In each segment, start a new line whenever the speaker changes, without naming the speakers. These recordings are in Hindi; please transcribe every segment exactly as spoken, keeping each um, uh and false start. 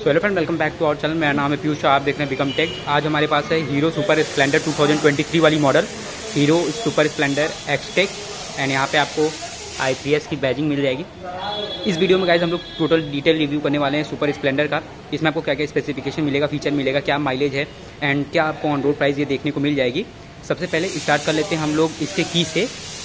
So hello friend, welcome back to our channel. मेरा नाम है पीयूष, आप देख रहे हैं बिकम टेक। आज हमारे पास है Hero super Splendor two thousand twenty three वाली model Hero super Splendor X Tech and यहाँ पे आपको आई थ्री एस की बैजिंग मिल जाएगी। इस वीडियो में गाइज हम लोग टोटल डिटेल रिव्यू करने वाले हैं सुपर स्प्लेंडर का। इसमें आपको क्या क्या स्पेसिफिकेशन मिलेगा, फीचर मिलेगा, क्या माइलेज है एंड क्या आपको ऑन रोड प्राइस ये देखने को मिल जाएगी। सबसे पहले स्टार्ट कर लेते हैं हम लोग इसके की से।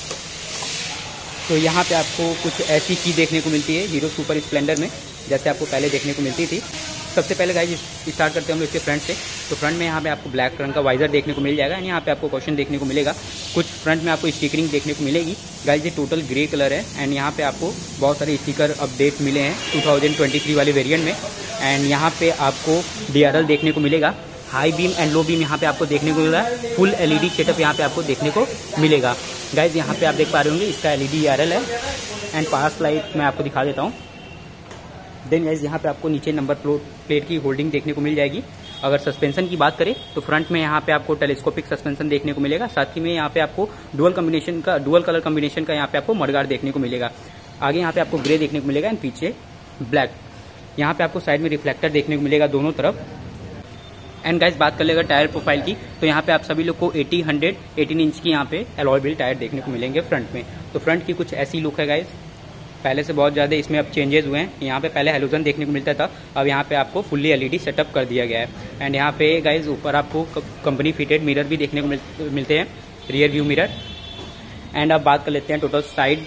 तो यहाँ पे आपको कुछ ऐसी की देखने को मिलती है हीरो सुपर स्प्लेंडर में, जैसे आपको पहले देखने को मिलती थी। सबसे पहले गाइज स्टार्ट करते हैं हम लोग इसके फ्रंट से। तो फ्रंट में यहाँ पे आपको ब्लैक रंग का वाइजर देखने को मिल जाएगा एंड यहाँ पे आपको क्वेश्चन देखने को मिलेगा। कुछ फ्रंट में आपको स्टिकरिंग देखने को मिलेगी। गाइज ये टोटल ग्रे कलर है एंड यहाँ पे आपको बहुत सारे स्टिकर अपडेट मिले हैं टू थाउजेंड ट्वेंटी थ्री वाले वेरिएंट में। एंड यहाँ पे आपको डी आर एल देखने को मिलेगा, high beam and low beam यहाँ पे आपको देखने को मिल रहा है। फुल एलईडी सेटअप यहाँ पे आपको देखने को मिलेगा। गाइज यहाँ पे आप देख पा रहे होंगे इसका एलईडी डी आर एल है एंड पास लाइट मैं आपको दिखा देता हूँ। देन गाइज यहाँ पे आपको नीचे नंबर प्लेट की होल्डिंग देखने को मिल जाएगी। अगर सस्पेंशन की बात करें तो फ्रंट में यहाँ पे आपको टेलीस्कोपिक सस्पेंशन देखने को मिलेगा। साथ ही में यहाँ पे आपको डुअल कॉम्बिनेशन का डुअल कलर कॉम्बिनेशन का यहाँ पे आपको मडगार्ड देखने को मिलेगा। आगे यहाँ पे आपको ग्रे देखने को मिलेगा एंड पीछे ब्लैक। यहाँ पे आपको साइड में रिफ्लेक्टर देखने को मिलेगा दोनों तरफ। एंड गाइज बात कर लेगा टायर प्रोफाइल की, तो यहाँ पे आप सभी लोग को अस्सी हंड्रेड एटीन इंच की यहाँ पे अलॉय व्हील टायर देखने को मिलेंगे फ्रंट में। तो फ्रंट की कुछ ऐसी लुक है गाइज, पहले से बहुत ज़्यादा इसमें अब चेंजेस हुए हैं। यहाँ पे पहले हेलोजन देखने को मिलता था, अब यहाँ पे आपको फुल्ली एलईडी सेटअप कर दिया गया है। एंड यहाँ पे गाइज ऊपर आपको कंपनी फिटेड मिरर भी देखने को मिल, मिलते हैं, रियर व्यू मिरर। एंड अब बात कर लेते हैं टोटल साइड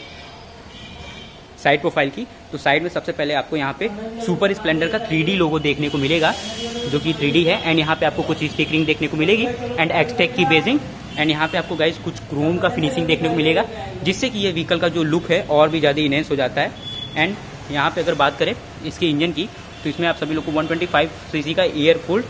साइड प्रोफाइल की। तो साइड में सबसे पहले आपको यहाँ पे सुपर स्प्लेंडर का थ्री डी लोगो देखने को मिलेगा, जो कि थ्री डी है। एंड यहाँ पे आपको कुछ स्टिकरिंग देखने को मिलेगी एंड एक्सटेक की बेजिंग। एंड यहाँ पे आपको गाइज कुछ क्रोम का फिनिशिंग देखने को मिलेगा, जिससे कि ये व्हीकल का जो लुक है और भी ज़्यादा इनहेंस हो जाता है। एंड यहाँ पे अगर बात करें इसके इंजन की, तो इसमें आप सभी लोग को वन ट्वेंटी फाइव सीसी का air cooled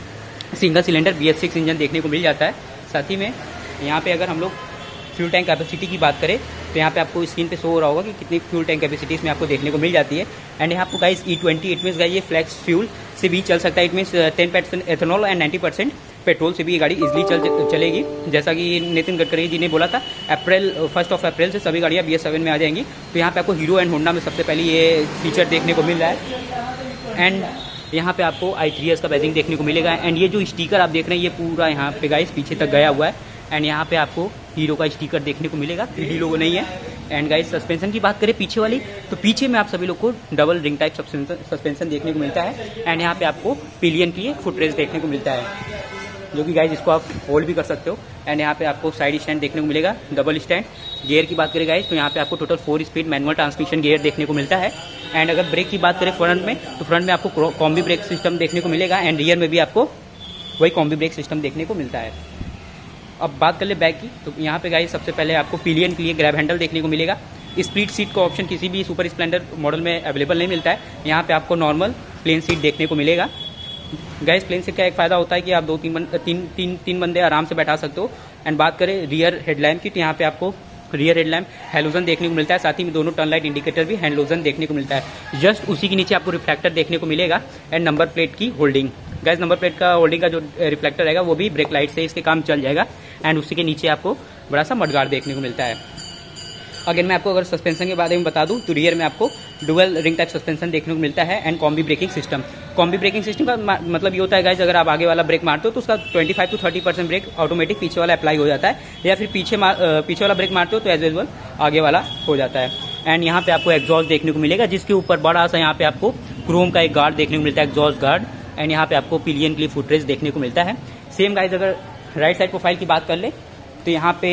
single cylinder B S six engine देखने को मिल जाता है। साथ ही में यहाँ पे अगर हम लोग फ्यूल टैंक कैपेसिटी की बात करें तो यहाँ पे आपको स्क्रीन पे शो हो रहा होगा कि कितनी फ्यूल टैंक कैपेसिटी इसमें आपको देखने को मिल जाती है। एंड यहाँ आपको guys E twenty it means guys ये फ्लैक्स फ्यूल से भी चल सकता है। It means ten percent ethanol and ninety percent petrol से भी ये गाड़ी इजिली चल चलेगी। जैसा कि नितिन गडकरी जी ने बोला था, अप्रैल फर्स्ट ऑफ अप्रैल से सभी गाड़ियाँ बी एस सेवन में आ जाएंगी। तो यहाँ पे आपको हीरो एंड होंडा में सबसे पहले ये फीचर देखने को मिल रहा है। एंड यहाँ पे आपको आई थ्री एस का बैजिंग देखने को मिलेगा। एंड ये जो स्टिकर आप देख रहे हैं ये पूरा यहाँ पे गाइस पीछे तक गया हुआ है। एंड यहाँ पे आपको हीरो का स्टिकर देखने को मिलेगा, थ्री डी लोगो नहीं है। एंड गाइस सस्पेंशन की बात करें पीछे वाली, तो पीछे में आप सभी लोग को डबल रिंग टाइप सस्पेंशन देखने को मिलता है। एंड यहाँ पे आपको पिलियन की एक फुट रेस्ट देखने को मिलता है, जो कि गाइस इसको आप होल्ड भी कर सकते हो। एंड यहाँ पे आपको साइड स्टैंड देखने को मिलेगा, डबल स्टैंड। गियर की बात करें गाइस तो यहाँ पे आपको total four speed manual transmission gear देखने को मिलता है। एंड अगर ब्रेक की बात करें फ्रंट में, तो फ्रंट में आपको कॉम्बी ब्रेक सिस्टम देखने को मिलेगा एंड रियर में भी आपको वही कॉम्बी ब्रेक सिस्टम देखने को मिलता है। अब बात कर ले बैक की, तो यहाँ पे गाइस सबसे पहले आपको पिलियन के लिए ग्रैब हैंडल देखने को मिलेगा। स्प्लिट सीट का ऑप्शन किसी भी सुपर स्प्लेंडर मॉडल में अवेलेबल नहीं मिलता है। यहाँ पे आपको नॉर्मल प्लेन सीट देखने को मिलेगा। गाइस प्लेन सीट का एक फायदा होता है कि आप दो तीन तीन तीन तीन बंदे आराम से बैठा सकते हो। एंड बात करें रियर हेडलैम्प की, तो यहाँ पे आपको रियर हेडलैम्प हैलोजन देखने को मिलता है। साथ ही में दोनों टर्न लाइट इंडिकेटर भी हैलोजन देखने को मिलता है। जस्ट उसी के नीचे आपको रिफ्लेक्टर देखने को मिलेगा एंड नंबर प्लेट की होल्डिंग। गाइस नंबर प्लेट का होल्डिंग का जो रिफ्लेक्टर रहेगा वो भी ब्रेक लाइट से इसके काम चल जाएगा। एंड उसी के नीचे आपको बड़ा सा मडगार्ड देखने को मिलता है। अगर मैं आपको अगर सस्पेंशन के बारे में बता दूं, तो रियर में आपको डुअल रिंग टाइप सस्पेंशन देखने को मिलता है and combi braking system. Combi braking system का मतलब ये होता है गाइस, अगर आप आगे वाला ब्रेक मारते हो तो उसका twenty five to thirty percent brake automatic पीछे वाला अप्लाई हो जाता है, या फिर पीछे पीछे वाला ब्रेक मारते हो तो एज यूजुअल आगे वाला हो जाता है। एंड यहाँ पे आपको एग्जॉस्ट देखने को मिलेगा, जिसके ऊपर बड़ा सा यहाँ पे आपको क्रोम का एक गार्ड देखने को मिलता है, एग्जॉस्ट गार्ड। एंड यहाँ पे आपको पिलियन के लिए फुट रेस्ट देखने को मिलता है। सेम गाइस अगर राइट साइड प्रोफाइल की बात कर ले, तो यहाँ पे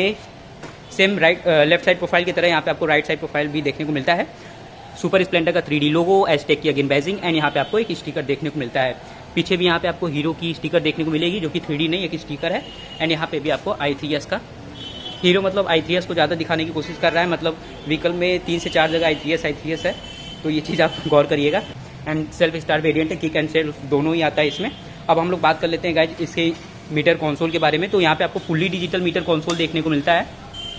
same right left side profile की तरह यहाँ पे आपको राइट साइड प्रोफाइल भी देखने को मिलता है। सुपर स्प्लेंडर का थ्री डी लोगो, एस्टेक की अगेन बैजिंग। एंड यहाँ पे आपको एक स्टिकर देखने को मिलता है। पीछे भी यहाँ पे आपको हीरो की स्टिकर देखने को मिलेगी, जो कि थ्री डी नहीं एक स्टिकर है। एंड यहाँ पे भी आपको आई थ्री एस का हीरो मतलब आई थ्री एस को ज़्यादा दिखाने की कोशिश कर रहा है। मतलब व्हीकल में तीन से चार जगह i three S i three S है, तो ये चीज़ आप गौर करिएगा। एंड सेल्फ स्टार वेरिएंट है, किक एंड सेल्फ दोनों ही आता है इसमें। अब हम लोग बात कर लेते हैं गाइज इसके मीटर कंसोल के बारे में। तो यहाँ पे आपको फुल्ली डिजिटल मीटर कंसोल देखने को मिलता है।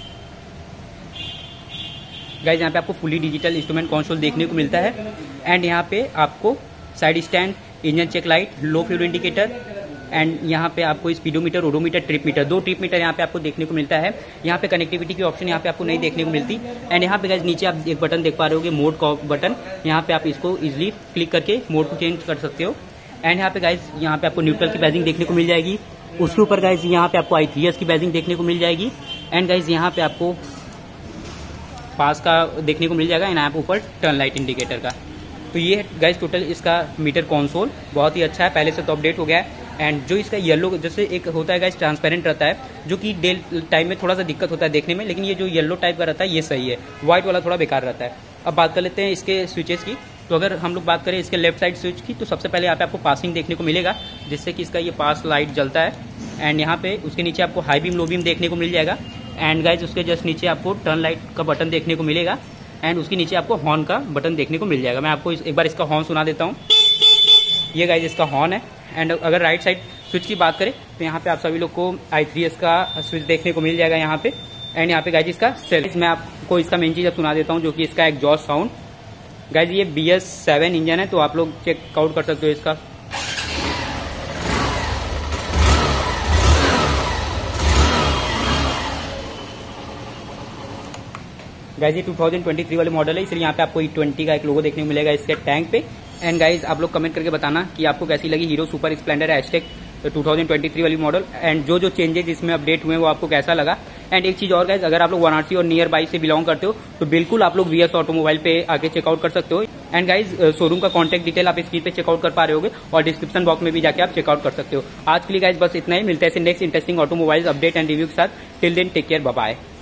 गाइज यहाँ पे आपको फुल्ली डिजिटल इंस्ट्रूमेंट कंसोल देखने को मिलता है। एंड यहाँ पे आपको side stand, engine check light, low fuel indicator and यहाँ पे आपको स्पीडोमीटर, ओडोमीटर, ट्रिप मीटर, दो ट्रिप मीटर यहाँ पे आपको देखने को मिलता है। यहाँ पे कनेक्टिविटी की ऑप्शन यहाँ पे आपको नहीं देखने को मिलती। एंड यहाँ पे गाइस नीचे आप एक बटन देख पा रहे होगे, मोड का बटन। यहाँ पे आप इसको इजिली क्लिक करके मोड को चेंज कर सकते हो। एंड यहाँ पे गाइस यहाँ पे आपको न्यूट्रल की बैजिंग देखने को मिल जाएगी। उसके ऊपर गाइस यहाँ पे आपको आई थ्री एस की बैजिंग देखने को मिल जाएगी। एंड गाइस यहाँ पे आपको पास का देखने को मिल जाएगा। एंड यहाँ पे ऊपर टर्न लाइट इंडिकेटर का। तो ये है गाइस टोटल इसका मीटर कंसोल, बहुत ही अच्छा है, पहले से तो अपडेट हो गया है। एंड जो इसका येलो जैसे एक होता है गाइस ट्रांसपेरेंट रहता है, जो कि डे टाइम में थोड़ा सा दिक्कत होता है देखने में, लेकिन ये जो येलो टाइप का रहता है ये सही है, व्हाइट वाला थोड़ा बेकार रहता है। अब बात कर लेते हैं इसके स्विचेस की। तो अगर हम लोग बात करें इसके लेफ्ट साइड स्विच की, तो सबसे पहले यहाँ पे आपको पासिंग देखने को मिलेगा, जिससे कि इसका ये पास लाइट जलता है। एंड यहाँ पे उसके नीचे आपको हाई बीम, लो बीम देखने को मिल जाएगा। एंड गाइस उसके जस्ट नीचे आपको टर्न लाइट का बटन देखने को मिलेगा। एंड उसके नीचे आपको हॉर्न का बटन देखने को मिल जाएगा। मैं आपको एक बार इसका हॉर्न सुना देता हूँ। ये गाइस इसका हॉर्न है। एंड अगर राइट साइड स्विच की बात करें तो यहाँ पे आप सभी लोग को आई थ्री एस का स्विच देखने को मिल जाएगा यहाँ पे। एंड यहाँ पे गाइस इसका सेल, मैं आपको इसका मेन चीज अब सुना देता हूँ, जो कि इसका एग्जॉस्ट साउंड। गाइस ये बी एस सेवन इंजन है, तो आप लोग चेकआउट कर सकते हो इसका। गाइस ये टू थाउजेंड ट्वेंटी थ्री वाले मॉडल है, इसलिए यहाँ पे आपको ई ट्वेंटी का एक लोगो देखने को मिलेगा इसके टैंक पे। एंड गाइस आप लोग कमेंट करके बताना कि आपको कैसी लगी Hero super Splendor hashtag two thousand twenty three वाली मॉडल। एंड जो जो चेंजेस इसमें अपडेट हुए हैं वो आपको कैसा लगा। एंड एक चीज और गाइस, अगर आप लोग वाराणसी और नियर बाई से बिलोंग करते हो तो बिल्कुल आप लोग वी एस ऑटोमोबाइल पे आके चेकआउट कर सकते हो। एंड गाइस शोरूम का कॉन्टैक्ट डिटेल आप स्क्रीन पे चेकआउट कर पा रहे होगे, और डिस्क्रिप्शन बॉक्स में भी जाके आप चेकआउट कर सकते हो। आज के लिए गाइस बस इतना ही, मिलते हैं next interesting automobile update and review के साथ। Till then take care, bye bye.